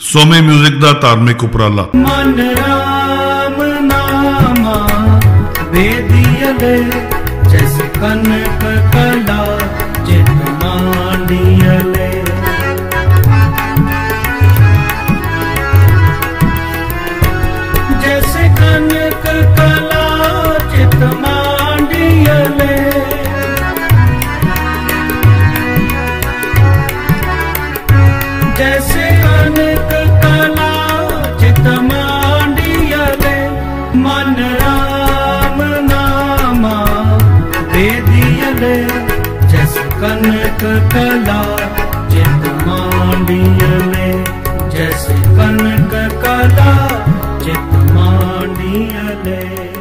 सोमे music दा धार्मिक उपराला। मन राम नामा वेदियले जैसे कनक कला चित मांडियले। जैसे कनक कला चित मांडियले। जैसे कनक कला चित मांडियले। मन राम नामा वेदियले जैसे कनक कला चित मांडियले। जैसे कनक कला चित मांडियले।